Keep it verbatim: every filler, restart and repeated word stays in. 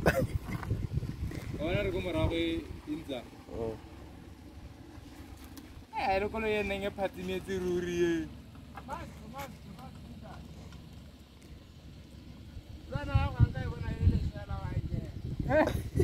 Ora re go morago e intsa. Oh. Eh re go le yena nge phatimetse ruri e. Lana ga nka e bona ile sela wa ije.